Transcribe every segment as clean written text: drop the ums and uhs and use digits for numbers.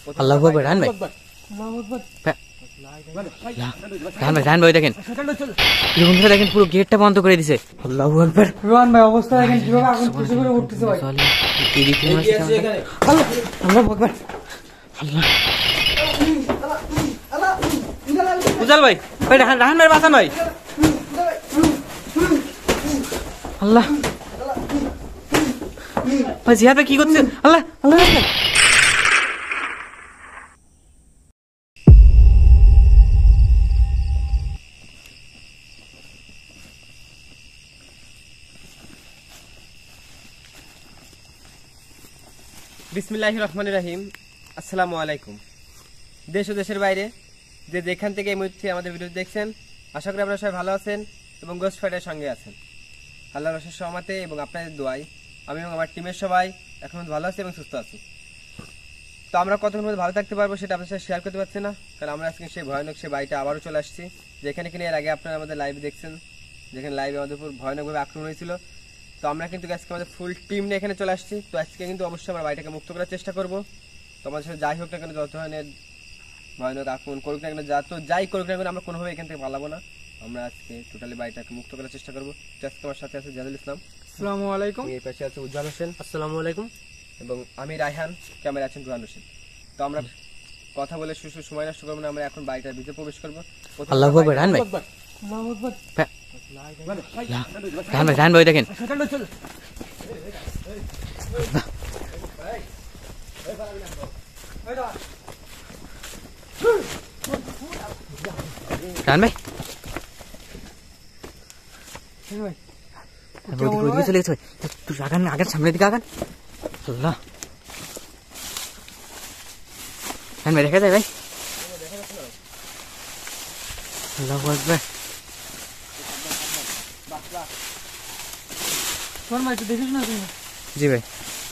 আল্লাহু আকবার। রান ভাই, রান ভাই দেখেন বন্ধুরা, দেখেন পুরো গেটটা বন্ধ করে দিছে। আল্লাহু আকবার। রোহান ভাই অবস্থা দেখেন কিভাবে আগুন ফুসে করে উঠতেছে ভাই। আল্লাহু আকবার। উজাল ভাই, ভাই রাহান ভাই বাঁচান ভাই। আল্লাহ ভাই, জিহাদ ভাই কি করছেন? আল্লাহ আল্লাহ। বিসমিল্লাহির রহমানির রহিম। আসসালামু আলাইকুম। দেশ ও দেশের বাইরে যে যেখান থেকে এই মুহূর্তে আমাদের ভিডিও দেখছেন, আশা করি আপনারা সবাই ভালো আছেন এবং গোস্ট ফাইটারের সঙ্গে আছেন। আল্লাহর অশেষ রহমতে এবং আপনাদের দোয়ায় আমি এবং আমার টিমের সবাই এখন ভালো আছি এবং সুস্থ আছি। তো আমরা কতক্ষণ মধ্যে ভালো থাকতে পারবো সেটা আপনার সাথে শেয়ার করতে পারছি না, কারণ আমরা আজকে সেই ভয়ানক সেই বাড়িটা আবারও চলে আসছি, যেখানে কিনা এর আগে আপনারা আমাদের লাইভ দেখছেন, যেখানে লাইভে আমাদের উপর ভয়ানকভাবে আক্রমণ হয়েছিল। তো আমরা কিন্তু আজকে আমাদের ফুল টিম নিয়ে এখানে চলে আসছি। তো আজকে কিন্তু অবশ্যই আমরা বাড়িটাকে মুক্ত করার চেষ্টা করবো। তো আমাদের সাথে যাই হোক না কেন, যত ধরনের ভয়ানক আক্রমণ করুক না কেন, যাই করুক না কেন, আমরা কোনোভাবে এখান থেকে পালাবো না। আমরা আজকে টোটালি বাড়িটাকে মুক্ত করার চেষ্টা করবো। তো আজকে আমার সাথে আছে জিহাদুল ইসলাম। আসসালামু আলাইকুম। এই পাশে আছে উজ্জ্বল হোসেন। আসসালামু আলাইকুম। এবং আমি রায়হান, ক্যামেরা আছেন রোহান হোসেন। তো আমরা কথা বলে সময় নষ্ট করবো না, আমরা এখন বাড়িটার ভিতরে প্রবেশ করবো। আল্লাহু আকবার। রান ভাই, আল্লাহু আকবার। রান ভাই দেখেন রান ভাই চলে গেছে ভাই। তুই আগান, আগান সামনের দিকে আগান। আল্লাহ রান ভাই দেখা যায় ভাই। আল্লাহু আকবার। রোহান ভাই তো দেখিস না তুমি? জি ভাই।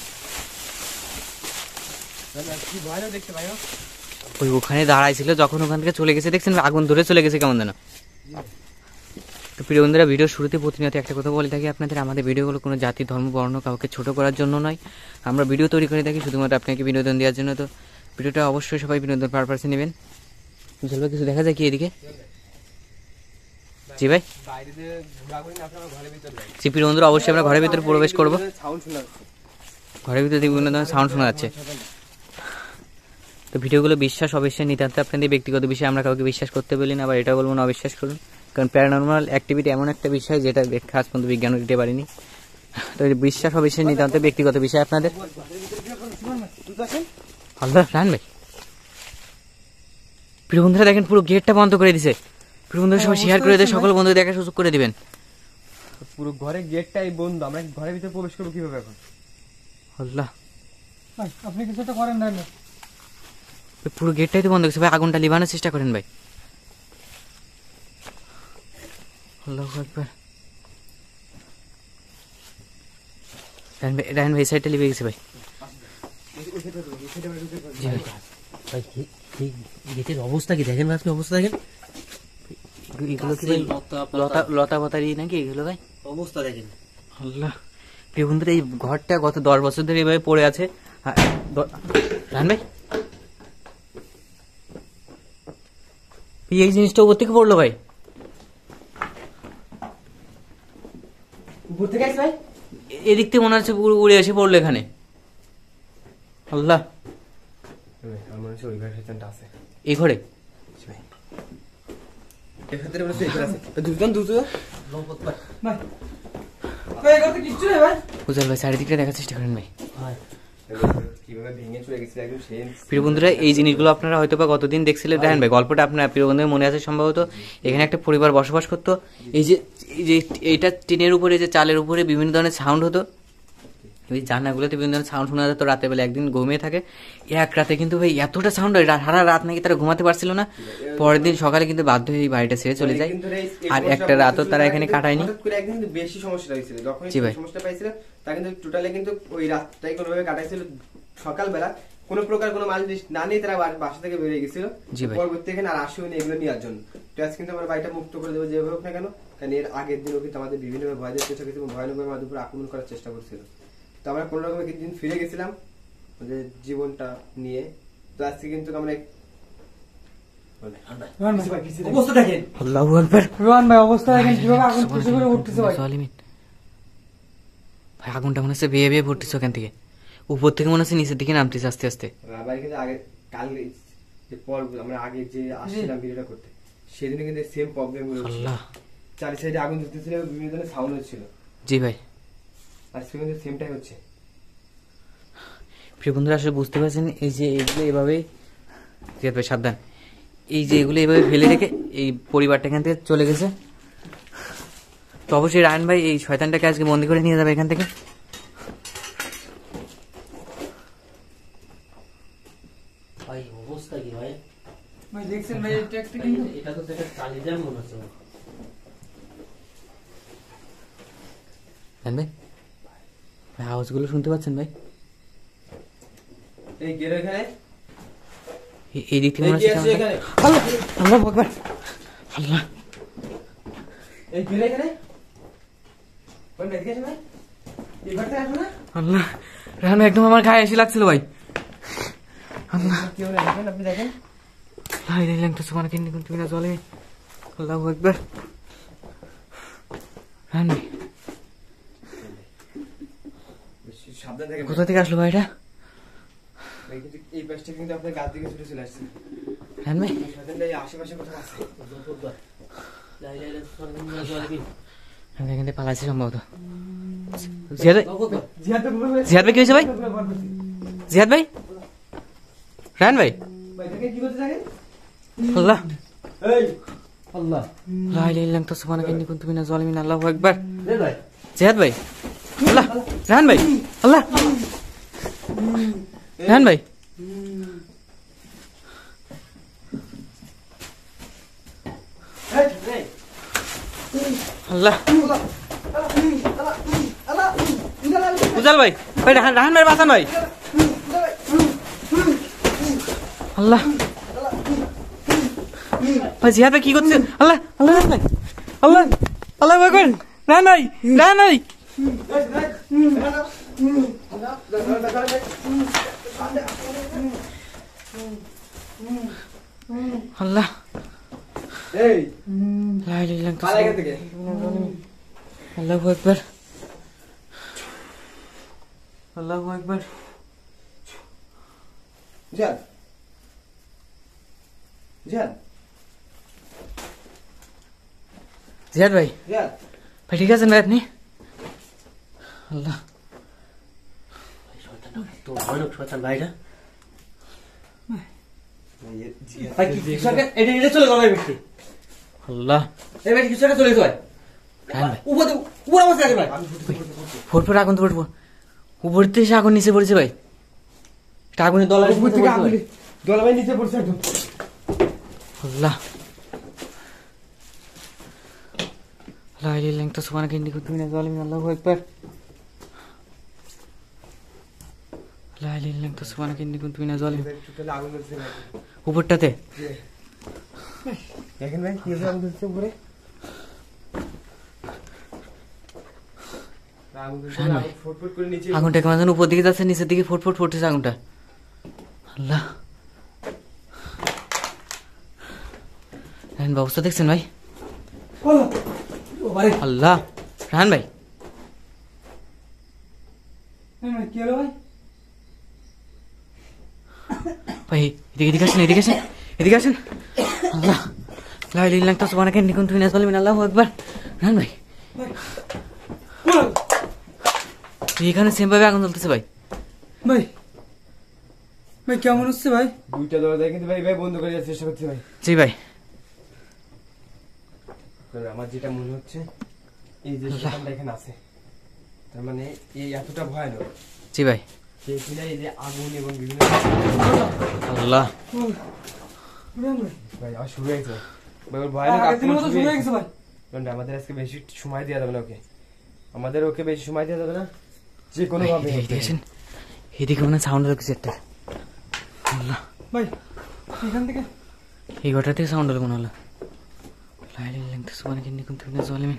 কি ভয়ানক দেখতে ভাই। ওই ওখানে দাঁড়াইছিল, যখন ওখান থেকে চলে গেছে দেখছেন আগুন ধরে চলে গেছে কেমন যেন। তো প্রিয় বন্ধুরা, ভিডিও শুরুতে প্রতিনিয়ত একটা কথা বলে থাকি আপনাদের, আমাদের ভিডিওগুলো কোনো জাতি ধর্ম বর্ণ কাউকে ছোট করার জন্য নয়। আমরা ভিডিও তৈরি করে থাকি শুধুমাত্র আপনাকে বিনোদন দেওয়ার জন্য। তো ভিডিওটা অবশ্যই সবাই বিনোদন পারপাসে নেবেন। চলবে কিছু দেখা যায় কি এদিকে? জি ভাই, জি প্রিয় বন্ধুরা, অবশ্যই আমরা ঘরের ভিতরে প্রবেশ করবো। ঘরের ভিতরে বিভিন্ন ধরনের সাউন্ড শোনা যাচ্ছে। তো ভিডিওগুলো বিশ্বাস অবশ্যই নিতান্ত আপনাদের ব্যক্তিগত বিষয়ে, আমরা কাউকে বিশ্বাস করতে বলি না, আবার এটা বলবো না অবিশ্বাস করুন, কারণ প্যারানর্মাল অ্যাক্টিভিটি এমন একটা বিষয় যেটা খাস পর্যন্ত বিজ্ঞান দিতে পারিনি। তো বিশ্বাস অবশ্যই নিতান্ত ব্যক্তিগত বিষয় আপনাদের। আল্লাহ রান ভাই, প্রিয় বন্ধুরা দেখেন পুরো গেটটা বন্ধ করে দিছে। প্রিয় বন্ধুরা সবাই শেয়ার করে দিয়ে সকল বন্ধু দেখার সুযোগ করে দিবেন। পুরো ঘরের গেটটাই বন্ধ, আমরা ঘরের ভিতরে প্রবেশ করবো কিভাবে এখন? আল্লাহ ভাই আপনি কিছু একটা করেন না। পুরো গেটটাই তো বন্ধ করছে ভাই, আগুনটা লিভানোর চেষ্টা করেন ভাই। আল্লাহু আকবার। রায়হান ভাই সাইডটা লিভে গেছে ভাই। ভাই গেটের অবস্থা কি দেখেন, আপনি অবস্থা দেখেন। এগুলো কি ভাই লতা পাতারি নাকি এগুলো ভাই? অবস্থা দেখেন। আল্লাহ, প্রিয় বন্ধুরা এই ঘরটা গত 10 বছর ধরে এভাবে পড়ে আছে। রায়হান ভাই এই জিনিসটা উপর থেকে পড়লো ভাই। উপর থেকে ভাই এদিক থেকে মনে হচ্ছে পুরো উড়ে এসে পড়লো এখানে। আল্লাহ, এই ঘরে উজাল ভাই চারিদিকটা দেখার চেষ্টা করেন ভাই। প্রিয় বন্ধুরা এই জিনিসগুলো আপনারা হয়তো বা গতদিন দেখছিলেন। দেখেন ভাই গল্পটা আপনার প্রিয় বন্ধুদের মনে আছে সম্ভবত। এখানে একটা পরিবার বসবাস করতো। এই যে এইটা টিনের উপরে, যে চালের উপরে বিভিন্ন ধরনের সাউন্ড হতো, ওই জানলাগুলোতে বিভিন্ন ধরনের সাউন্ড শোনা যেত রাতের বেলা। একদিন ঘুমিয়ে থাকে, এক রাতে কিন্তু ভাই এতটা সাউন্ড হয় সারা রাত নাকি তারা ঘুমাতে পারছিল না। পরের দিন সকালে কিন্তু বাধ্য হয়ে এই বাড়িটা ছেড়ে চলে যায়। আর একটা রাতও তারা এখানে কাটায়নি। একদিন কিন্তু বেশি সমস্যা হয়েছিল, যখন সমস্যা পাইছিল তা কিন্তু টোটালি কিন্তু ওই রাতটাই কোনোভাবে কাটাইছিল। সকালবেলা কোনো প্রকার কোনো মাল না নিয়ে তারা বাসা থেকে বেরিয়ে গেছিল। পরবর্তী এখানে আর আসেনি এগুলো নেওয়ার জন্য। তো আজ কিন্তু আমরা বাড়িটা মুক্ত করে দেবো যেভাবে হোক না কেন, কারণ এর আগের দিনও কিন্তু আমাদের বিভিন্নভাবে ভয় দেওয়ার চেষ্টা করেছিল এবং ভয়ানকভাবে আমাদের উপর আক্রমণ করার চেষ্টা করছিল। তো আমরা কোনো রকম একদিন ফিরে গেছিলাম আমাদের জীবনটা নিয়ে তো আজকে কিন্তু আমরা রোহান ভাই অবস্থা দেখেন। আল্লাহু আকবার। রোহান ভাই অবস্থা দেখেন কিভাবে আগুন কিসে করে উঠতেছে ভাই। ভাই আগুনটা মনে হচ্ছে বেয়ে বেয়ে পড়তেছে ওখান থেকে, উপর থেকে মনে হচ্ছে নিচের দিকে নামতেছে আস্তে আস্তে। রাবার কিন্তু আগে কাল যে পর আমরা আগে যে আসছিলাম ভিডিওটা করতে, সেদিনে কিন্তু সেম প্রবলেম হলো। আল্লাহ। চারি সাইডে আগুন ধরতেছিল, বিভিন্ন ধরনের সাউন্ড হচ্ছিল। জি ভাই। আজকে কিন্তু সেমটাই হচ্ছে। প্রিয় বন্ধুরা আসলে বুঝতে পারছেন, এই যে এগুলো এভাবে, জিয়াদ ভাই সাবধান, এই যে এগুলো এভাবে ফেলে রেখে এই পরিবারটা এখান থেকে চলে গেছে। তো অবশ্যই রায়ন ভাই এই শয়তানটাকে আজকে বন্দি করে নিয়ে যাবে এখান থেকে। ভাই অবস্থা কি ভাই? ভাই দেখছেন ভাই এটা একটা কিন্তু এটা তো একটা চালিয়ে যাবে মনে হচ্ছে। রায়ন ভাই, ভাই আওয়াজগুলো শুনতে পাচ্ছেন ভাই? এই গেরো এখানে, এই দিক থেকে এই মনে কি হচ্ছে আছে এখানে, আল্লাহ আল্লাহ আকবার। আল্লাহ এই গেরো এখানে, কোন দিকে আছে ভাই? এই ঘরটা আছে না? আল্লাহ, রায়ন ভাই একদম আমার গায়ে এসে লাগছিল ভাই। আল্লাহ কি হলো দেখেন, আপনি দেখেন। لا إله إلا أنت سبحانك إني كنت من الظالمين الله أكبر রায়ন ভাই সাবধান থাকেন। কোথা থেকে আসলো ভাই এটা? ভাই কিন্তু এই পাশটা কিন্তু আপনার গাছ দিকে ছুটে চলে আসছে। রায়ন ভাই সাবধান, এই আশেপাশে কোথাও আছে। এখান থেকে পালাইছে সম্ভবত। জিয়াদ ভাই, জিহাদ তো বলবে, জিয়াদ ভাই কি হয়েছে ভাই? জিয়াদ ভাই, রায়ন ভাই, ভাই দেখেন কি করতে থাকেন। আল্লাহ এই আল্লাহ, لا إله إلا أنت سبحانك إني كنت من الظالمين الله أكبر রে ভাই জিয়াদ ভাই, আল্লাহ, রায়ন ভাই, আল্লাহ, রায়ন ভাই, এই এই আল্লাহ, উজাল ভাই, ভাই রাহান ভাই বাঁচান ভাই, আল্লাহ ভাই জিহাদ ভাই কি করছে? আল্লাহ আল্লাহ রাহান ভাই, আল্লাহ আল্লাহ আকবার, রাহান ভাই, রাহান ভাই, আল্লাহ এই লা ইলাহা ইল্লা আনতা পালা এখান থেকে। আল্লাহু আকবার, আল্লাহু আকবার। জিহাদ, জিহাদ, জিহাদ ভাই, জিহাদ, ভাই ঠিক আছেন ভাই আপনি? আল্লাহ তো ভয়ানক শয়তান ভাইটা। জিহাদ ভাই কিছু একটা এটা চলে গেল ভাই ব্যক্তি। আল্লাহ এই ভাই কিছু একটা চলে গেছে ভাই। রাহান ভাই, উপর অবস্থা আছে ভাই। ফোর আগুন তো ফোর উপর থেকে এসে আগুন নিচে পড়েছে ভাই, এটা আগুনের দলা উপর থেকে আগুন, দোলা ভাই নিচে পড়ছে একদম। আল্লাহ লা ইলাহা ইল্লা আনতা সুবহানাকা ইন্নী কুনতু মিনাজ জালিমিন আল্লাহু আকবার লা ইলাহা ইল্লা আনতা সুবহানাকা ইন্নী কুনতু মিনাজ জালিমিন। টোটালি আগুন ধরছে ভাই। উপরটাতে দেখেন ভাই কি আগুন ধরছে উপরে। আগুন ধরছে, শান ভাই। আগুন ফুটফুট করে নিচে। আগুনটা কেমন যেন উপর দিকে যাচ্ছে, নিচের দিকে ফুট ফুটতেছে আগুনটা। আল্লাহ রাহান ভাই অবস্থা দেখছেন ভাই? আল্লাহ রাহান ভাই, ভাই কি হলো ভাই? ভাই এদিকে এদিকে আসেন, এদিকে আসেন, এদিকে আসেন। আল্লাহ লা ইলাহা ইল্লা আনতা সুবহানাকা ইন্নী কুনতু মিনাজ জালিমিন আল্লাহু আকবার। রাহান ভাই এখানে সেম ভাবে আগুন জ্বলতেছে ভাই। ভাই ভাই কেমন হচ্ছে ভাই? দুইটা দরজা কিন্তু ভাই ভাই বন্ধ করে দেওয়ার চেষ্টা করছি ভাই। জি ভাই, তবে আমার যেটা মনে হচ্ছে এই যে শয়তানটা এখানে আছে, তার মানে এই এতটা ভয়ানক, জি ভাই, সেই কিনা এই যে আগুন এবং বিভিন্ন আল্লাহ রোহান ভাই ভাই আর শুরু হয়েছে ভাই, ওর ভয়ানক আগের দিনের মতো আক্রমণ শুরু শুরু হয়ে গেছে ভাই। কারণ আমাদের আজকে বেশি সময় দেওয়া যাবে না ওকে, আমাদের ওকে বেশি সময় দেওয়া যাবে না, যে কোনো ভাই, ভাবে এদিকে আসেন, এদিকে মনে সাউন্ড হলো কিছু একটা। আল্লাহ ভাই এখান থেকে এই ঘরটা থেকে সাউন্ড হলো মনে হলো। লা ইলাহা ইল্লা আনতা সুবহানাকা ইন্নী কুনতু মিনাজ জালিমিন।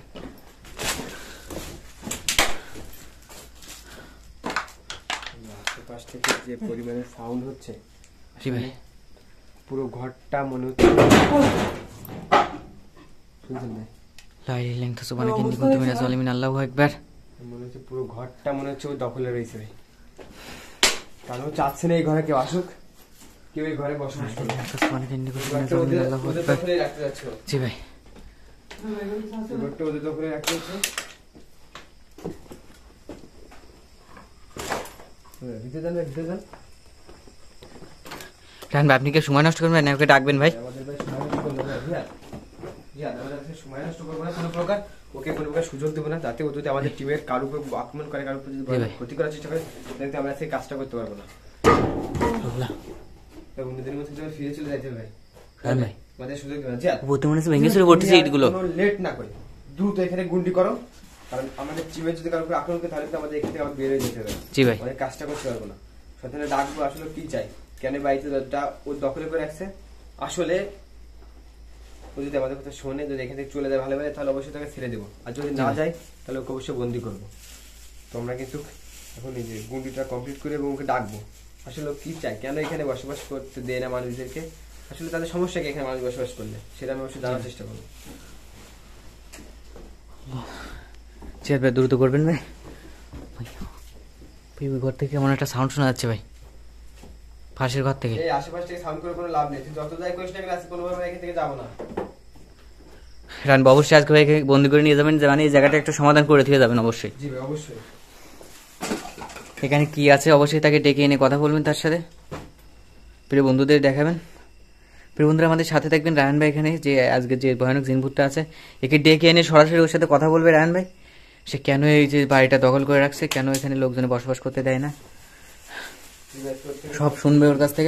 আশেপাশ থেকে যে পরিমাণে সাউন্ড হচ্ছে জি ভাই। পুরো ঘরটা মনে হচ্ছে, শুনছেন ভাই? লা ইলাহা ইল্লাল্লাহ সুবহানাকা ইন্নী কুনতু মিনাজ জালিমিন, আল্লাহু আকবার। মনে হচ্ছে পুরো ঘরটা মনে হচ্ছে ওর দখলে রয়েছে ভাই। কারণ ও চাচ্ছে না এই ঘরে কেউ আসুক, কেউ এই ঘরে বসবাস করবে। সুবহানাকা ইন্নী কুনতু মিনাজ ঘরটা জালিমিন, ওদের আল্লাহু ওদের আকবার। দখলেই রাখতে যাচ্ছিল। জি ভাই। এই ঘরটা ওদের দখলে রাখতে যাচ্ছে। ভিতরে যান ভাই, ভিতরে যান। রায়হান ভাই, আপনি কি সময় নষ্ট করবেন না ওকে ডাকবেন ভাই? আমাদের ভাই সময় নষ্ট করবো না, রিয়াদ। রিয়াদ, আমাদের কাছে সময় নষ্ট করবো না কোনো প্রকার, ওকে কোনো প্রকার সুযোগ দেবো না, যাতে ও যদি আমাদের টিমের কারোর উপর আক্রমণ করে, কারোর উপর যদি জি ভাই। ক্ষতি করার চেষ্টা করে, তাহলে আমরা সেই কাজটা করতে পারবো না। আল্লাহ। এবং বন্ধুদের মধ্যে যখন ফিরে চলে যাইতে হবে ভাই, রায়হান ভাই, আমাদের সুযোগ দেবো না। রিয়াদ, বলতে মনে হচ্ছে ভেঙে চুরে পড়তেছে ইটগুলো। কোনো লেট না করে দ্রুত এখানে গুন্ডি করো, কারণ আমাদের টিমের যদি কারোর উপর আক্রমণ করে তাহলে তো আমাদের এখান থেকে আবার বের হয়ে যেতে হবে। জি ভাই। অনেক কাজটা করতে পারবো না। সত্যি ডাকবো আসলে কি চাই, কেন বাড়িতে দরজা ও দখলে করে রাখছে। আসলে ও যদি আমাদের কথা শোনে, যদি এখান থেকে চলে যায় ভালোভাবে, তাহলে অবশ্যই তাকে ছেড়ে দেবো, আর যদি না যায় তাহলে ওকে অবশ্যই বন্দি করবো। তো আমরা কিন্তু এখন এই যে গুন্ডিটা কমপ্লিট করে এবং ওকে ডাকবো, আসলে ও কি চাই, কেন এখানে বসবাস করতে দেয় না মানুষদেরকে, আসলে তাদের সমস্যা কি এখানে মানুষ বসবাস করলে, সেটা আমি অবশ্যই জানার চেষ্টা করবো। চেয়ার ভাই, দ্রুত করবেন ভাই। ভাই, ভাই, ওই ঘর থেকে কেমন একটা সাউন্ড শোনা যাচ্ছে ভাই, পাশের ঘর থেকে। এই আশেপাশ থেকে সাউন্ড করে কোনো লাভ নেই, তুই যত যাই করিস না কেন, আজকে কোনোভাবে এখান থেকে যাবো না। রায়হান বাবু, অবশ্যই আজকে ভাইকে বন্দি করে নিয়ে যাবেন, যে মানে এই জায়গাটা একটা সমাধান করে দিয়ে যাবেন অবশ্যই। জি ভাই, অবশ্যই। এখানে কি আছে অবশ্যই তাকে ডেকে এনে কথা বলবেন তার সাথে, প্রিয় বন্ধুদের দেখাবেন। প্রিয় বন্ধুরা, আমাদের সাথে থাকবেন। রায়হান ভাই এখানে যে আজকে যে ভয়ানক জিনভূতটা আছে, একে ডেকে এনে সরাসরি ওর সাথে কথা বলবে রায়হান ভাই, সে কেন এই যে বাড়িটা দখল করে রাখছে, কেন এখানে লোকজনে বসবাস করতে দেয় না, সব শুনবে ওর কাছ থেকে।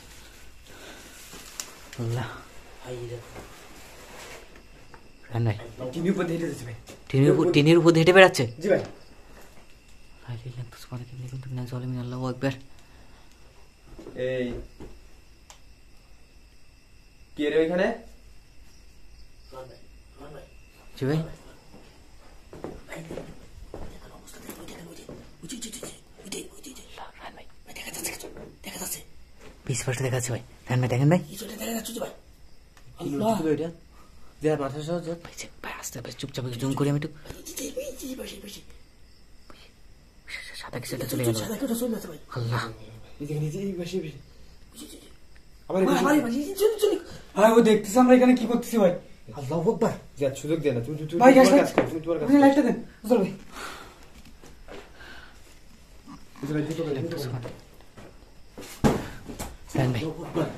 আল্লাহ। রায়হান ভাই, টিভির উপর হেঁটে যাচ্ছে ভাই। টিনের উপর হেঁটে বেড়াচ্ছে। জি ভাই। আল্লাহু আকবার। এই কে রে ওইখানে? জি ভাই। স্পষ্ট দেখা যাচ্ছে ভাই। রায়হান ভাই, দেখেন ভাই। মাথা সহ ভাই, ভাই, আস্তে আস্তে চুপচাপ জুম করি আমি একটু। সাদা কিছু একটা চলে গেল। আল্লাহ। ভাই ও দেখতেছে আমরা এখানে কি করতেছি ভাই। আল্লাহু আকবার। যা সুযোগ দে না, তুমি ভাই তোমার গ্যাসটা কাজ করো, তুমি তোমার কাজ আপনি লাইটটা দেন বুঝল ভাই। করো। রায়হান ভাই,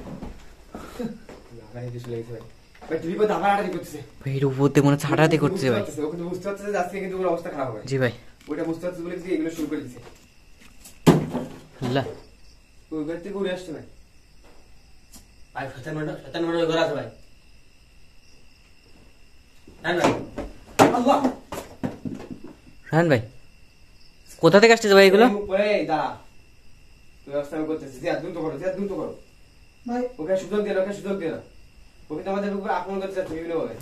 ভাই কিছু লেগেছে ভাই। ভাই টিভি পর আবার আড়াআড়ি করতেছে। ভাই এর উপর দিয়ে মনে হচ্ছে হাঁটাহাঁটি করতেছে ভাই। ও কিন্তু বুঝতে পারছে যে আজকে কিন্তু ওর অবস্থা খারাপ হবে। জি ভাই। ওটা বুঝতে পারছে বলে কি এগুলো শুরু করে দিয়েছে। আল্লাহ। ওই ঘর থেকে উড়ে আসছে ভাই। ভাই, শয়তান মনে ঘর আছে ভাই। ভাই, আল্লাহ। রায়হান ভাই, কোথা থেকে আসছে ভাই এগুলো? এই দাঁড়া, তুই ব্যবস্থা আমি করতেছি। যা দ্রুত করো, যা দ্রুত করো। ভাই ওকে সুযোগ দিয়ে না, ওকে সুযোগ দিয়ে না। ওকে তো আমাদের উপর আক্রমণ করতে চাচ্ছে বিভিন্ন ভাবে।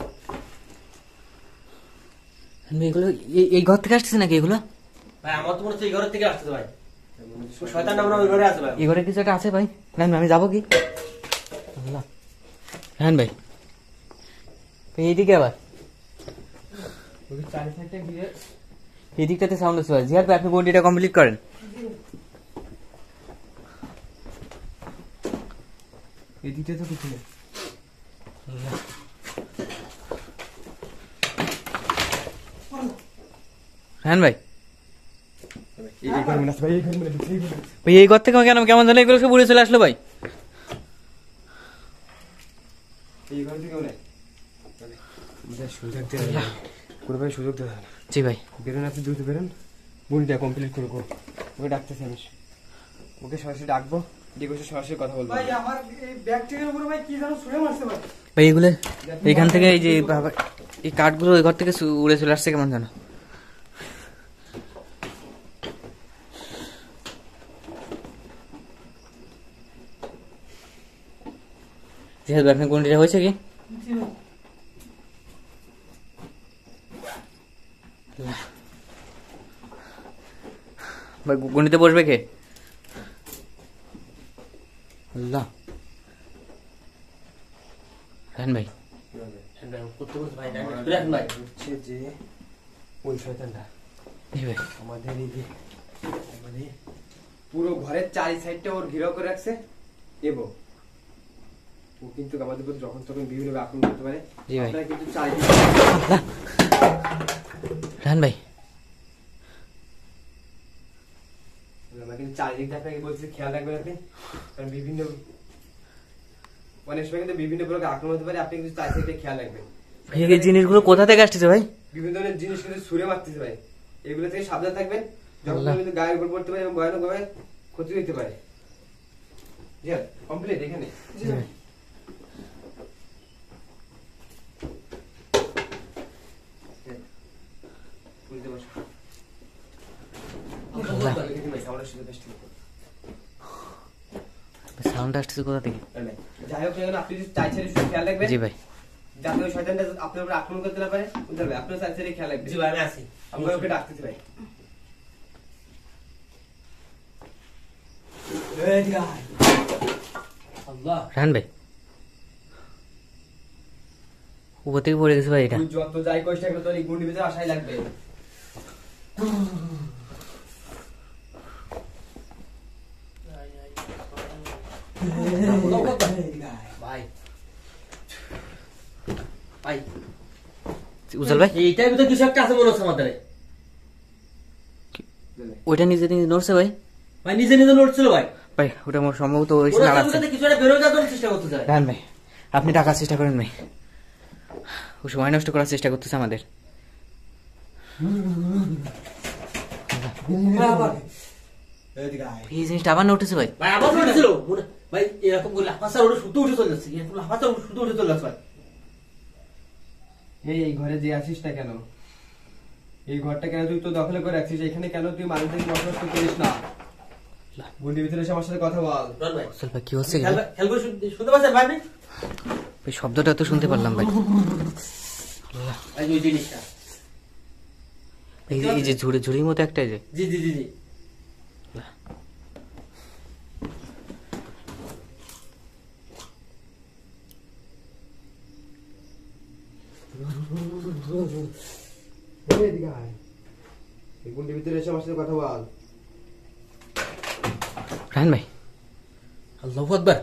রায়হান ভাই, এগুলো এই ঘর থেকে আসতেছে নাকি এগুলো? ভাই, আমার তো মনে হচ্ছে এই ঘরের থেকে আসছে ভাই। শয়তান আমরা ওই ঘরে আছে ভাই। এই ঘরে কিছু একটা আছে ভাই। রায়হান ভাই, আমি যাবো কি? আল্লাহ। রায়হান ভাই, ভাই, এইদিকে আবার ওকে চারি সাইডটা গিয়ে এই দিকটাতে সাউন্ড হচ্ছে ভাই। জিহাদ ভাই, আপনি বন্ডিটা কমপ্লিট করেন। এদিকে তো কিছু নেই। রায়হান ভাই, এই ঘর মনে আছে ভাই, এই ঘর মনে আছে, এই ঘর মনে আছে। ভাই এই ঘর থেকে কেমন জানো এগুলো সব উড়ে চলে আসলো ভাই। এই ঘর থেকেও নেই। আমাদের সুযোগ দিয়ে দেবে না। কোনোভাবে সুযোগ দেবে না। জি ভাই। বেরোন, আপনি দ্রুত বেরোন, বনিটা কমপ্লিট করে গো। ওকে ডাকতেছি আমি, ওকে সরাসরি ডাকবো, ডেকে ওর সাথে সরাসরি কথা বলবো। ভাই আমার এই ব্যাগটির উপরে ভাই কি যেন ছুঁড়ে মারছে ভাই। ভাই এগুলো এখান থেকে এই যে এই কাঠগুলো ওই ঘর থেকে উড়ে চলে আসছে কেমন জানো। জিহাদ ভাই, আপনার গন্ডিটা হয়েছে কি? জি ভাই। ভাই গন্ডিতে বসবে কে? আল্লাহ। রায়হান ভাই করতে বলছে ভাই রাখেন ভাই হচ্ছে যে ওই শয়তানটা জি ভাই আমাদের এই যে মানে পুরো ঘরের চারি সাইডটা ওর ঘেরাও করে রাখছে এবং ও কিন্তু আমাদের উপর যখন তখন বিভিন্ন আক্রমণ করতে পারে। জি ভাই। আপনারা কিন্তু চারিদিকে রায়হান ভাই আমরা কিন্তু চারিদিকে আপনাকে বলছি খেয়াল রাখবেন আপনি, কারণ বিভিন্ন অনেক সময় কিন্তু বিভিন্ন প্রকার আক্রমণ হতে পারে, আপনি কিন্তু চারিদিকে খেয়াল রাখবেন। ভাই এই জিনিসগুলো কোথা থেকে আসতেছে ভাই? বিভিন্ন ধরনের জিনিস কিন্তু ছুঁড়ে মারতেছে ভাই, এগুলো থেকে সাবধান থাকবেন, যখন আল্লাহ। কিন্তু গায়ের উপর পড়তে পারে এবং ভয়ানকভাবে ক্ষতি হতে পারে। জি কমপ্লিট এখানে। জি ভাই। বুঝতে পারছো? আল্লাহ। দেখেন ভাই, সাউন্ডের সাথে বেশ ঠিক। সাউন্ড আসতেছে কোথা থেকে? যাই হোক না কেন, আপনি যদি চাই ছেড়ে শুধু খেয়াল রাখবেন জি ভাই যাতে ওই শয়তানটা আপনার উপর আক্রমণ করতে না পারে, বুঝতে পারবে? আপনার চাই ছেড়ে খেয়াল রাখবেন। জি ভাই আমি আছি আমরা ওকে ডাকতেছি ভাই। আল্লাহ রায়হান ভাই উপর থেকে পড়ে গেছে ভাই এটা। তুই যত যাই করিস না কেন, তোর এই গুন্ডির ভিতরে আশাই লাগবে। ভাই ভাই উজ্জ্বল ভাই এইটার ভিতরে কিছু একটা আছে মনে হচ্ছে আমাদের ওইটা নিজে নিজে নড়ছে ভাই? ভাই নিজে নিজে নড়ছিল ভাই ভাই ওটা আমার সম্ভবত ওই ওরা নাড়াচ্ছে। তার ভিতরে কিছু একটা বেরোয় যাওয়ার চেষ্টা করতে চায় রায়হান ভাই আপনি টাকার চেষ্টা করেন ভাই, ও সময় নষ্ট করার চেষ্টা করতেছে আমাদের। এই জিনিসটা আবার নড়তেছে ভাই। ভাই আবার নড়ছিল ভাই এরকম করে লাফাসার ওটা শুতে উঠে চলে যাচ্ছে এরকম লাফাসার শুতে উঠে চলে যাচ্ছে ভাই এই ঘরে যে আসিস না কেন, এই ঘরটা কেন তুই তো দখল করে রাখছিস, এখানে কেন তুই মানুষদের বসবাস করতে পারিস না? গুন্ডির ভিতরে এসে আমার সাথে কথা বল। রন ভাই উজ্জ্বল ভাই কি হচ্ছে? খেয়াল করে শুনতে পাচ্ছেন ভাই আপনি ভাই শব্দটা তো শুনতে পারলাম ভাই। ভাই ওই জিনিসটা এই যে ঝুড়ি ঝুড়ির মতো একটা এই যে জি জি জি জি এই গুন্ডির ভিতরে এসে আমার সাথে কথা বল। রায়হান ভাই আল্লাহু আকবার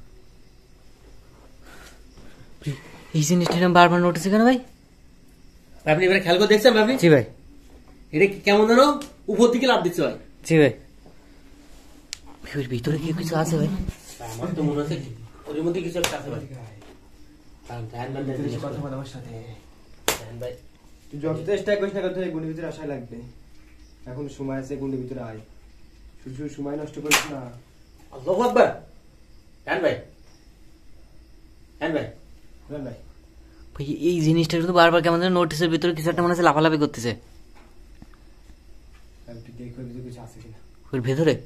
এই জিনিসটা এরকম বারবার নড়তেছে কেন ভাই? আপনি এবারে খেয়াল করে দেখছেন ভাই আপনি জি ভাই এটা কেমন যেন উপর দিকে লাভ দিচ্ছে ভাই জি ভাই এর ভিতরে কি কিছু আছে ভাই? আমার তো মনে হচ্ছে ওর মধ্যে কিছু একটা আছে ভাই ভিতরে এসে কথা বল আমার সাথে। ভাই তুই যত চেষ্টা করিস না কেন, এই গুন্ডির ভিতরে আশাই লাগবে। এখন সময় আছে, গুন্ডির ভিতরে আয়, শুধু শুধু সময় নষ্ট করিস না। আল্লাহু আকবার হ্যাঁ ভাই হ্যাঁ ভাই বুঝলেন ভাই? ভাই এই জিনিসটা তো বারবার কেমন যেন নোটিসের ভিতরে কিছু একটা মনে হচ্ছে লাফালাফি করতেছে। আর তুই দেখ ওর ভিতরে কিছু আছে কিনা। ওর ভেতরে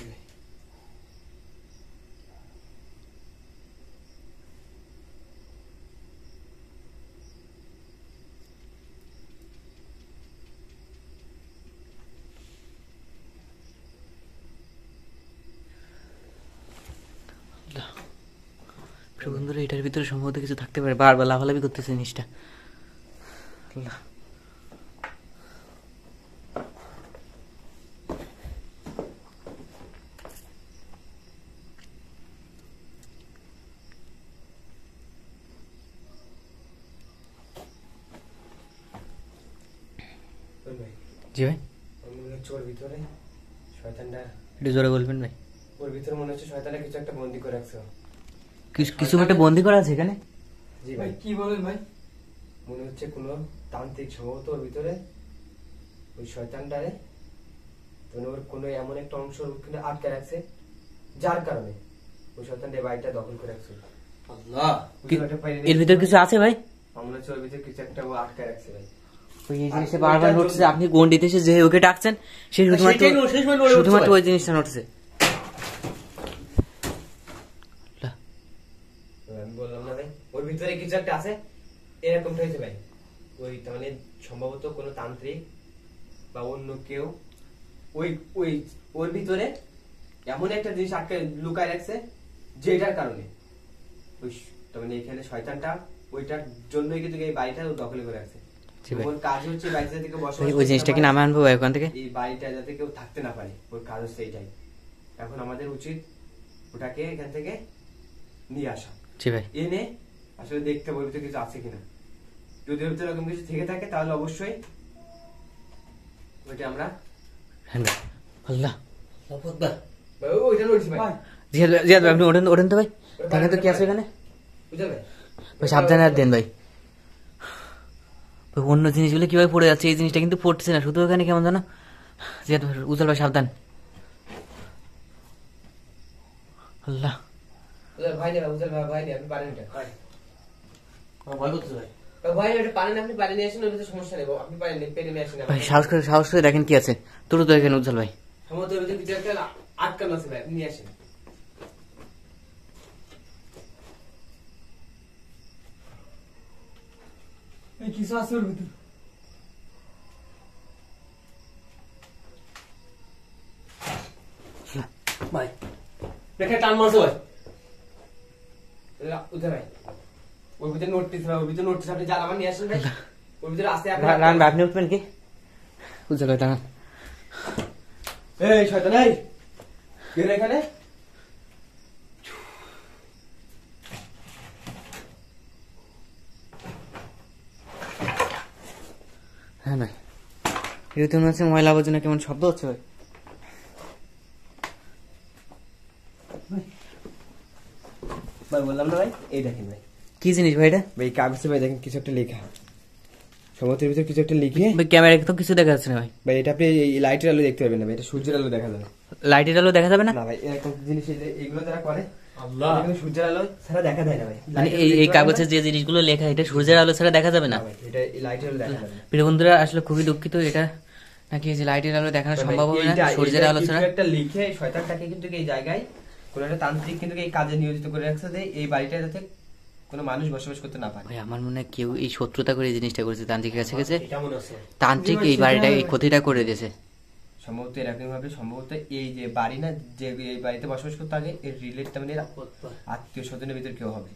বন্ধুরা এটার ভিতরে সম্ভবত কিছু থাকতে পারে, বারবার লাফালাফি করতেছে জিনিসটা। আল্লাহ। বুঝলেন ভাই? জি ভাই আমার মনে হচ্ছে ওর ভিতরে শয়তানটা, একটু জোরে বলবেন ভাই। ওর ভিতরে মনে হচ্ছে শয়তানটা কিছু একটা বন্দি করে রাখছে। কিছু একটা বন্দি করা আছে এখানে? জি ভাই ভাই, কি বলেন ভাই? মনে হচ্ছে কোনো তান্ত্রিক সম্ভবত ওর ভিতরে ওই শয়তানটারে মানে ওর কোনো এমন একটা অংশ ওখানে আটকে রাখছে, যার কারণে ওই শয়তানটা এই বাড়িটা দখল করে রাখছে। আল্লাহ বুঝতে পারতে পারিনি। এর ভিতরে কিছু আছে ভাই? আমার মনে হচ্ছে ওর ভিতরে কিছু একটা ও আটকে রাখছে ভাই। ওই এই জিনিসটা বারবার নড়ছে, আপনি গন্ডিতে এসে যে ওকে ডাকছেন সে শুধুমাত্র সেটাই নড়ছে, সেই সময় নড়ে উঠছে শুধুমাত্র ভাই। ওই জিনিসটা নড়ছে। আমি বললাম না ভাই, ওর ভিতরে কিছু একটা আছে, এরকমটা হয়েছে ভাই। ওই তার মানে সম্ভবত কোনো তান্ত্রিক বা অন্য কেউ ওই ওই ওর ভিতরে এমন একটা জিনিস আটকে লুকায় রাখছে, যেটার কারণে ওই তার মানে এখানে শয়তানটা ওইটার জন্যই কিন্তু এই বাড়িটা ও দখল করে আছে। জি ভাই। ওর কাজ হচ্ছে এই বাড়িতে যাতে কেউ বসবাস ওই করতে জিনিসটা না কি পারে, নামে আনবো ভাই ওখান থেকে? এই বাড়িটা যাতে কেউ থাকতে না পারে, ওর কাজ হচ্ছে এইটাই। এখন আমাদের উচিত ওটাকে এখান থেকে নিয়ে আসা, জি ভাই। এনে আসলে দেখতে হবে ওর ভিতরে কিছু আছে কিনা। যদি ওর ভিতরে এরকম কিছু থেকে থাকে তাহলে অবশ্যই ওইটা আমরা রায়হান ভাই, আল্লাহ। ওইটা রয়েছে ভাই। ভাই জিয়াদ ভাই আপনি ওঠেন তো ভাই, দেখেন তো কি আছে এখানে। বুঝলে ভাই? ভাই সাবধানে আর দেন ভাই। ভাই, অন্য জিনিসগুলো কিভাবে পড়ে যাচ্ছে, এই জিনিসটা কিন্তু পড়তেছে না, শুধু ওখানে কেমন জানো। জিয়াদ ভাই, উজ্জ্বল ভাই সাবধান। আল্লাহ, ভাই দেবা বুঝল ভাই, ভাই আপনি পারেন এটা ভাই। আমার ভয় করতেছে ভাই। ভাই এটা পারেন, আপনি পারেন নিয়ে আসেন, ওর ভিতরে সমস্যা নেই, আপনি পারেন পেরে নিয়ে আসেন। ভাই সাহস করে দেখেন কি আছে। তোর তো এখানে উজ্জ্বল ভাই। সম্ভবত ওর ভিতরে কিছু একটা আটকানো আছে ভাই, আপনি নিয়ে আসেন। এই কিছু আছে ওর ভিতর। ভাই দেখে টান মারছে ভাই। উঠে ভাই, ওর ভিতরে নোটিস ভাই, ওর ভিতরে নোটিস আপনি যান আমার নিয়ে আসেন ভাই। ওর ভিতরে আসতে রায়হান ভাই আপনি উঠবেন কি? উজ্জ্বল ভাই দাঁড়ান। এই শয়তান, এই কি হলো এখানে? হ্যাঁ ভাই, এরকম মনে হচ্ছে ময়লা আবর্জনা কেমন শব্দ হচ্ছে ভাই। ভাই বললাম না ভাই, এই দেখেন ভাই, কি জিনিস ভাই এটা? ভাই কাগজে ভাই দেখেন কিছু একটা লেখা, সমুদ্রের ভিতরে কিছু একটা লিখে। ভাই ক্যামেরায় তো কিছু দেখা যাচ্ছে না ভাই। ভাই এটা আপনি এই লাইটের আলো দেখতে পারবেন না ভাই, এটা সূর্যের আলো দেখা যাবে। লাইটের আলো দেখা যাবে না? না ভাই, এরকম জিনিস এগুলো যারা করে আল্লাহ, এটা কিন্তু সূর্যের আলো ছাড়া দেখা যায় না ভাই। মানে এই কাগজে যে জিনিসগুলো লেখা, এটা সূর্যের আলো ছাড়া দেখা যাবে না। না ভাই, এটা এই লাইটের আলো দেখা যাবে না। প্রিয় বন্ধুরা, আসলে খুবই দুঃখিত, এটা নাকি এই যে লাইটের আলো দেখানো সম্ভব হবে না সূর্যের আলো ছাড়া। একটা লিখে শয়তানটাকে কিন্তু এই জায়গায় কোন একটা তান্ত্রিক কিন্তু এই কাজে নিয়োজিত করে রাখছে যে এই বাড়িটা যাতে কোনো মানুষ বসবাস করতে না পারে। ভাই আমার মনে হয় কেউ এই শত্রুতা করে এই জিনিসটা করেছে, তান্ত্রিকের কাছে গেছে, এটা মনে আছে। তান্ত্রিক এই বাড়িটা এই ক্ষতিটা করে দিয়েছে। সম্ভবত এরকম ভাবে, সম্ভবত এই যে বাড়ি না, যে এই বাড়িতে বসবাস করতে আগে এর রিলেটটা মানে আত্মীয় স্বজনের ভিতর কেউ হবে।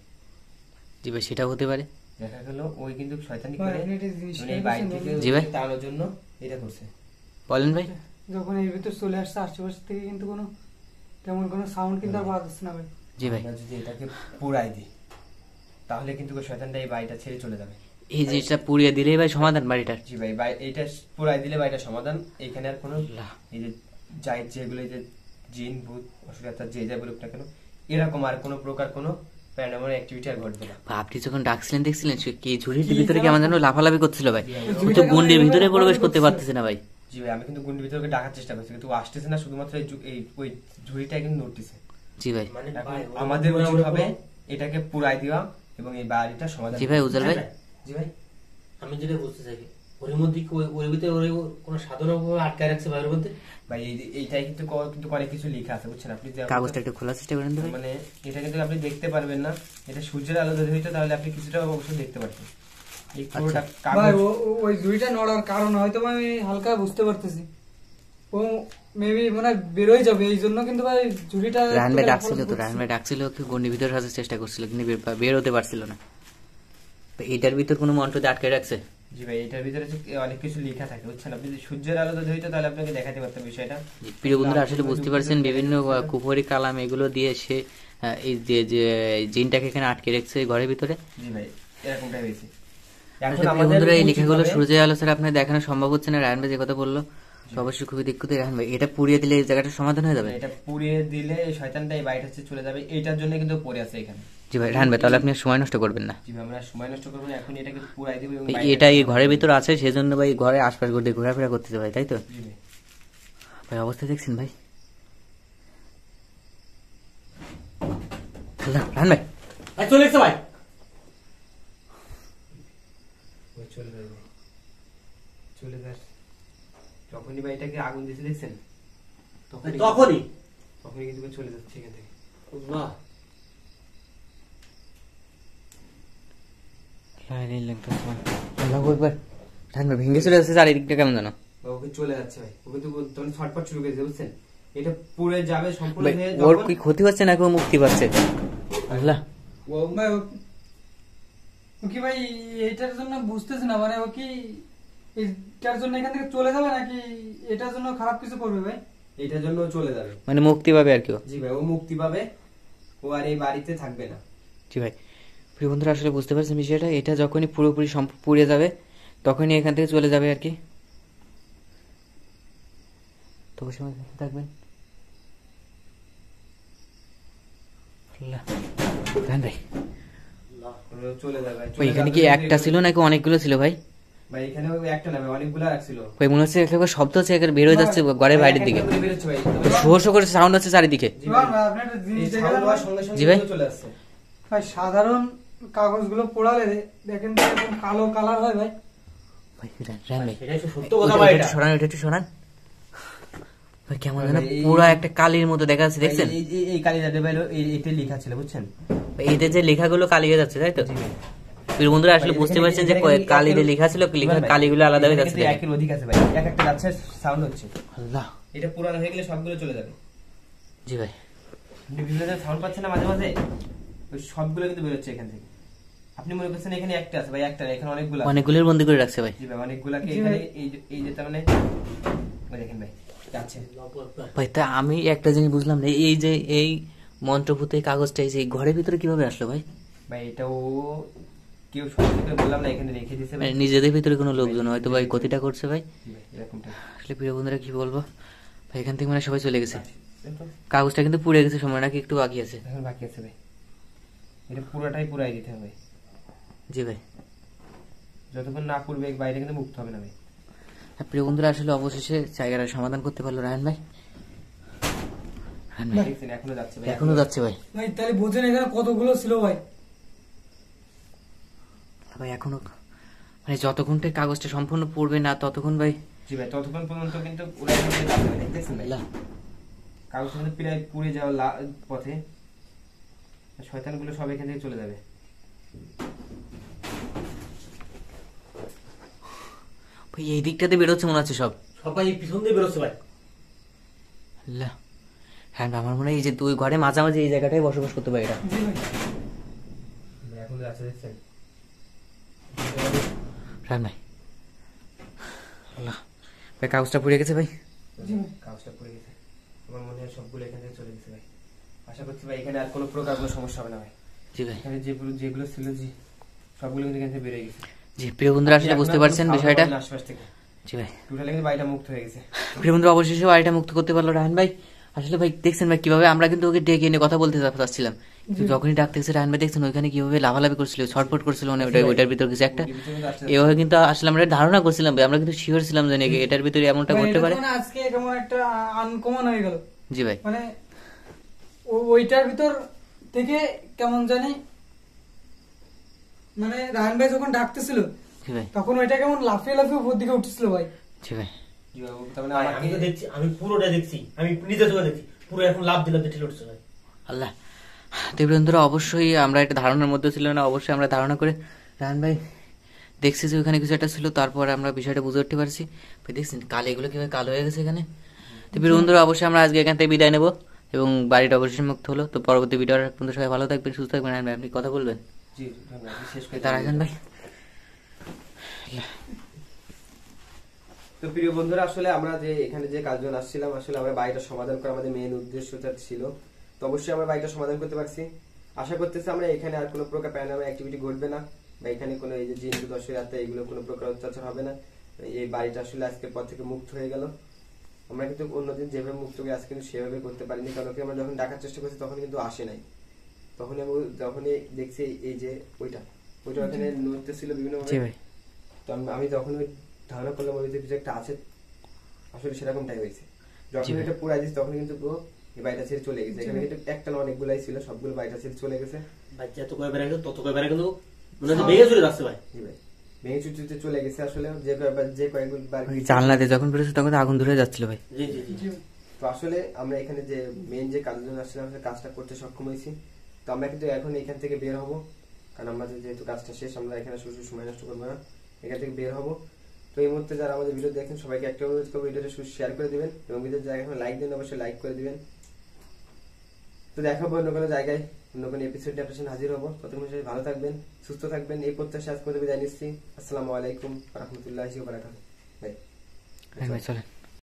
জি ভাই, সেটাও হতে পারে। দেখা গেল ওই কিন্তু শয়তানি ভাই, করে আপনি একটা জিনিস মানে এই বাড়ি খেয়াল থেকে করছেন জি ভাই। তাড়ানোর জন্য এটা করছে। বলেন ভাই। যখন এর ভিতর চলে আসছে আশেপাশে থেকে কিন্তু কোনো তেমন কোনো সাউন্ড কিন্তু আর পাওয়া যাচ্ছে না ভাই। জি ভাই, আমরা যদি এটাকে পুরাই দিই তাহলে কিন্তু ওই শয়তানটা এই বাড়িটা ছেড়ে চলে যাবে। এই জিনিসটা পুড়িয়ে দিলেই ভাই সমাধান বাড়িটার। জি ভাই, এইটা পুরাই দিলে বাড়িটা সমাধান। এখানে আর কোনো আল্লাহ। এই যে যাই যেগুলো এই যে জিন ভূত অসুবিধা যে যাই বলুক না কেন, এরকম আর কোনো প্রকার কোনো প্যারানর্মাল অ্যাক্টিভিটি আর ঘটবে না। ভাই, আপনি যখন ডাকছিলেন দেখছিলেন সে কি ঝুড়ির ভিতরে কেমন যেন লাফালাফি করছিল ভাই, ও তো গুন্ডির ভিতরে প্রবেশ করতে পারতেছে না ভাই। জি ভাই, আমি কিন্তু গুন্ডির ভিতরে ডাকার চেষ্টা করছি কিন্তু ও আসতেছে না, শুধুমাত্র এই ওই ঝুড়িটা কিন্তু নড়তেছে। জি ভাই। মানে এখন ভাই, আমাদের ওরা- উচিত ওরা- হবে এটাকে পুরাই দেওয়া এবং এই বাড়িটা সমাধান। জি ভাই, উজ্জ্বল ভাই। জি ভাই, আমি যেটা বুঝতে চাই ওর মধ্যে কি ওর ভিতরে ওর কোনো সাধারণ ভাবে আটকায় রাখছে ভাইয়ের মধ্যে। ভাই এইটাই কিন্তু কিন্তু অনেক কিছু লেখা আছে বুঝছেন আপনি যে কাগজটা একটু খোলার চেষ্টা করেন তো ভাই। মানে এটা কিন্তু আপনি দেখতে পারবেন না, এটা সূর্যের আলো যদি হইতো তাহলে আপনি কিছুটা অবশ্যই দেখতে পারতেন। এই পুরোটা ভাই কাগজ ওই জুড়িটা নড়ার কারণ হয়তো বা আমি হালকা বুঝতে পারতেছি। ও মেবি মনে হয় বেরোয় যাবে, এই জন্য কিন্তু ভাই ঝুড়িটা রায়হান ভাই একটু ডাকছিল তো, করছি। রায়হান ভাই ডাকছিল ওকে গন্ডির ভিতরে আসার চেষ্টা করছিল কিন্তু বের হতে পারছিল না। তো এটার ভিতর কোনো মন্ত্র আটকে রাখছে। জি ভাই, এটার ভিতরে যে অনেক কিছু লেখা থাকে বুঝছেন, আপনি যদি সূর্যের আলো যদি হইতো তাহলে আপনাকে দেখাতে পারতাম বিষয়টা। প্রিয় বন্ধুরা, আসলে বুঝতে পারছেন বিভিন্ন কুফরি কালাম এগুলো দিয়ে সে এই যে জিনটাকে এখানে আটকে রেখেছে এই ঘরের ভিতরে। জি ভাই, এরকমটাই হয়েছে। আসলে প্রিয় বন্ধুরা, এই লেখাগুলো সূর্যের আলো ছাড়া আপনার দেখানো সম্ভব হচ্ছে না। রায়হান ভাই যে কথা বললো তো অবশ্যই খুবই দুঃখিত। রায়হান ভাই, এটা পুড়িয়ে দিলে এই জায়গাটা সমাধান হয়ে যাবে। এটা পুড়িয়ে দিলে এই শয়তানটা এই বাড়িটা ছেড়ে চলে যাবে, এইটার জন্য কিন্তু পড়ে আছে এখানে। জি ভাই, রায়হান ভাই তাহলে আপনি আর সময় নষ্ট করবেন না। জি ভাই, আমরা সময় নষ্ট করবো না, এখন এটাকে পুরাই দেবো এবং এটা এই ঘরের ভিতর আছে, সেজন্য ভাই ঘরে আশপাশ ঘুরে ঘোরাফেরা করতেছে ভাই, তাই তো? জি ভাই। ভাই অবস্থা দেখছেন ভাই। রায়হান ভাই, ভাই চলে এসছে ভাই। ওই চলে যাবে, চলে যাস। যখনই বাড়িটাকে আগুন দিতে দেখছেন তখনই তখনই কিন্তু চলে যাচ্ছে এখান থেকে। আল্লাহ, আল্লাহু আকবার। রায়হান ভাই ভেঙে চলে যাচ্ছে চারিদিকটা কেমন জানো বা ওকে চলে যাচ্ছে ভাই, ওকে তো তখন ছটফট শুরু করেছে বুঝছেন, এটা পুড়ে যাবে সম্পূর্ণ ভাই, হয়ে ওর যখন কি ক্ষতি হচ্ছে নাকি ও মুক্তি পাচ্ছে? আল্লাহ, ভাই ও কি ভাই এইটার জন্য বুঝতেছি না, মানে ও কি এটার জন্য এখান থেকে চলে যাবে নাকি এটার জন্য খারাপ কিছু করবে ভাই? এটার জন্য চলে যাবে। মানে মুক্তি পাবে আর কি ও। জি ভাই, ও মুক্তি পাবে, ও আর এই বাড়িতে থাকবে না। জি ভাই, প্রিয় বন্ধুরা আসলে বুঝতে পারছেন বিষয়টা, এটা যখনই পুরোপুরি পুড়ে যাবে তখনই এখান থেকে চলে যাবে আর কি। তো ওই সময় সাথে থাকবেন। আল্লাহ, রায়হান ভাই ও চলে যাবে। ভাই এখানে কি একটা ছিল নাকি অনেকগুলো ছিল ভাই? ভাই এখানে একটা না ভাই, অনেকগুলো রাখছিল ভাই মনে হচ্ছে একটা শব্দ হচ্ছে, এখানে বের হয়ে যাচ্ছে ঘরের বাইরের দিকে, একটা করে বেরোচ্ছে ভাই। শোর শোর করে সাউন্ড হচ্ছে চারিদিকে। জি ভাই, ভাই, আপনি একটা এই জিনিস দেখে সাউন্ড নেন হওয়ার ভাই। সঙ্গে সঙ্গে জি ভাই। এগুলো চলে আসছে। ভাই সাধারণ কাগজগুলো পোড়ালে দেখেন তো এরকম কালো কালার হয় ভাই। ভাই রায়হান ভাই এটা একটু সত্য কথা ভাই, এটা সরান, এটা একটু সরান ভাই, কেমন ভাই, যেন এই- পুরো একটা কালির মতো দেখা যাচ্ছে, দেখছেন? এই কালিটা ভাই এইটা লেখা ছিল, বুঝছেন? এইটা যে লেখাগুলো কালি হয়ে যাচ্ছে, তাই তো? প্রিয় বন্ধুরা আসলে ভাই, বুঝতে এখানে- পারছেন যে এখানে- কালি দিয়ে লেখা ছিল, ভাই, কালিগুলো আলাদা হয়ে এখানে যাচ্ছে, কিন্তু দেখেন। একের অধিক আছে ভাই, এক একটা যাচ্ছে সাউন্ড হচ্ছে। আল্লাহ, এটা পুরানো হয়ে গেলে সবগুলো চলে যাবে। জি ভাই আপনি বিভিন্ন সাউন্ড পাচ্ছেন না মাঝে মাঝে, ওই সবগুলো কিন্তু বেরোচ্ছে এখান থেকে। আপনি মনে করছেন এখানে একটা আছে ভাই, একটা না, এখানে অনেকগুলো আছে। অনেকগুলোর বন্দি করে রাখছে ভাই। জি ভাই, অনেকগুলাকে জি এখানে ভাই। এই যে তার মানে ওই দেখেন ভাই যাচ্ছে। ভাই তা আমি একটা জিনিস বুঝলাম না, এই যে এই মন্ত্রভূত এই কাগজটা এই যে এই ঘরের ভিতরে কিভাবে আসলো ভাই? ভাই এটা ও কেউ সত্যি করে বললাম না, এখানে রেখে দিয়েছে ভাই। মানে নিজেদের ভিতরে কোনো লোকজন হয়তো ভাই ক্ষতিটা করছে ভাই। জি ভাই, এরকমটা। আসলে প্রিয় বন্ধুরা কি বলবো ভাই, এখান থেকে মানে সবাই চলে গেছে। কাগজটা কিন্তু পুড়ে গেছে, সময় নাকি একটু বাকি আছে। এখন বাকি আছে ভাই, এটা পুরোটাই পুরাই দিতে হবে। জি ভাই, যতক্ষণ না পুরবে বাইরে কিন্তু মুক্ত হবে না ভাই। হ্যাঁ, প্রিয় বন্ধুরা আসলে অবশেষে জায়গাটা সমাধান করতে পারলো রায়হান ভাই। রায়হান ভাই দেখছেন এখনো যাচ্ছে ভাই, এখনো যাচ্ছে ভাই। ভাই তাহলে বোঝেন এখানে কতগুলো ছিল ভাই। ভাই এখনো মানে যতক্ষণ থেকে কাগজটা সম্পূর্ণ পড়বে না ততক্ষণ ভাই। জি ভাই, ততক্ষণ পর্যন্ত কিন্তু ওরা এখান থেকে যাবে না, দেখতেছেন ভাই? আল্লাহ, কাগজটা কিন্তু প্রায় পুড়ে যাওয়ার পথে, শয়তানগুলো সব এখান থেকে চলে যাবে। ভাই এই দিকটাতে বেরোচ্ছে মনে হচ্ছে সব। সবাই পিছন দিয়ে বেরোচ্ছে ভাই। আল্লাহ, হ্যাঁ আমার মনে হয় এই যে দুই ঘরে মাঝামাঝি এই জায়গাটায় বসবাস করতে পারে এটা। জি ভাই। এখন যাচ্ছে, দেখছেন? রায়হান ভাই, আল্লাহ ভাই কাগজটা পুড়ে গেছে ভাই। জি ভাই। কাগজটা পড়ে গেছে, আমার মনে হয় সবগুলো এখান থেকে চলে গেছে ভাই। আশা করছি ভাই এখানে আর কোনো প্রকার কোনো সমস্যা হবে না ভাই। জি ভাই, এখানে যেগুলো ছিল জি সবগুলো কিন্তু এখান থেকে বেরিয়ে গেছে। জি প্রিয় বন্ধুরা আসলে বুঝতে পারছেন বিষয়টা। আশপাশ থেকে জি ভাই, টোটালি কিন্তু বাড়িটা মুক্ত হয়ে গেছে। প্রিয় বন্ধুরা অবশেষে বাড়িটা মুক্ত করতে পারলো রায়হান ভাই। আসলে ভাই দেখছেন ভাই কিভাবে আমরা কিন্তু ওকে ডেকে এনে কথা বলতে চাচ্ছিলাম, কিন্তু যখনই ডাকতে গেছে রায়হান ভাই দেখছেন ওইখানে কিভাবে লাভালাভি করছিল, ছটফট করছিল, মানে ওইটার ভিতরে কিছু একটা এভাবে কিন্তু আসলে আমরা ধারণা করছিলাম ভাই, আমরা কিন্তু শিওর ছিলাম যে নাকি এটার ভিতরে এমনটা ভাই, করতে এটা তো পারে। মানে আজকে কেমন একটা আনকমন হয়ে গেল। জি ভাই, মানে ওইটার ভিতর থেকে কেমন জানি, মানে রায়হান ভাই যখন ডাকতেছিল জি ভাই, তখন ওইটা কেমন লাফিয়ে লাফিয়ে উপর দিকে উঠছিল ভাই। জি ভাই, জি ভাই, তার মানে ভাই, আমি তো দেখছি, আমি পুরোটা দেখছি, আমি নিজে চোখে দেখছি, পুরো এখন লাভ দিলাম ঠেলে উঠছে ভাই। আল্লাহ। তো বন্ধুরা অবশ্যই আমরা একটা ধারণার মধ্যে ছিল না, অবশ্যই আমরা ধারণা করে রায়হান ভাই দেখছি যে ওখানে কিছু একটা ছিল, তারপর আমরা বিষয়টা বুঝে উঠতে পারছি। ভাই দেখছেন কালো এগুলো কিভাবে কালো হয়ে গেছে এখানে। তো বন্ধুরা অবশ্যই আমরা আজকে এখান থেকে বিদায় নেবো এবং বাড়িটা অবশ্যই মুক্ত হলো। তো পরবর্তী ভিডিওর পর্যন্ত সবাই ভালো থাকবেন, সুস্থ থাকবেন। রায়হান ভাই আপনি কথা বলবেন? জি ধন্যবাদ, শেষ করে তার রায়হান ভাই তো প্রিয় বন্ধুরা আসলে আমরা যে এখানে যে কাজজন আসছিলাম, আসলে আমরা বাড়িটা সমাধান করা আমাদের মেইন উদ্দেশ্যটা ছিল। তো অবশ্যই আমরা বাড়িটা সমাধান করতে পারছি। আশা করতেছি আমরা এখানে আর কোনো প্রকার প্যারানর্মাল অ্যাক্টিভিটি ঘটবে না, বা এখানে কোনো এই যে জিন দশের রাতে এগুলো কোনো প্রকার অত্যাচার হবে না। এই বাড়িটা আসলে আজকের পর থেকে মুক্ত হয়ে গেল। আমরা কিন্তু অন্যদিন যেভাবে মুক্ত হয়ে আজকে কিন্তু সেভাবে করতে পারিনি, কারণ ওকে আমরা যখন ডাকার চেষ্টা করছি তখন কিন্তু আসে নাই। তখন আমি যখনই দেখছি এই যে ওইটা ওখানে নড়তে ছিল বিভিন্ন জি ভাই, তো আমি যখন ওই ধারণা করলাম ওই যে কিছু একটা আছে, আসলে সেরকমটাই হয়েছে। যখন এটা পুরাই দিচ্ছি তখন কিন্তু পুরো এই বাড়িটা ছেড়ে চলে গেছে। এখানে কিন্তু একটা না অনেকগুলাই ছিল, সবগুলো বাড়িটা ছেড়ে চলে গেছে। ভাই যত কয়ে বেড়া গেছে তত কয়ে বেড়া কিন্তু মনে হচ্ছে ভেঙে চলে যাচ্ছে ভাই। জি ভাই, ভেঙে চুচুতে চলে গেছে। আসলে যে কয়েকগুলো বাড়ি ওই জানলাতে যখন বেরোচ্ছে তখন তো আগুন ধরে যাচ্ছিল ভাই। জি জি জি। জি তো আসলে আমরা এখানে যে মেইন যে কাজের জন্য আসলে আমরা কাজটা করতে সক্ষম হয়েছি। তো আমরা কিন্তু এখন এখান থেকে বের হব, কারণ আমাদের যেহেতু কাজটা শেষ, আমরা এখানে শুধু সময় নষ্ট করবো না, এখান থেকে বের হব। তো এই মুহূর্তে যারা আমাদের ভিডিও দেখেন সবাইকে একটা অনুরোধ করবো, ভিডিওটা শেয়ার করে দিবেন এবং ভিডিওর জায়গায় লাইক দিন, অবশ্যই লাইক করে দিবেন। তো দেখাবো অন্য কোনো জায়গায় অন্য কোনো এপিসোড নিয়ে আপনার সামনে হাজির হবো। ততক্ষণ সবাই ভালো থাকবেন, সুস্থ থাকবেন, এই প্রত্যাশা আজকে বিদায় নিচ্ছি। আসসালামু আলাইকুম রহমতুল্লাহি ওয়া বারাকাতুহু। রায়হান ভাই চলেন।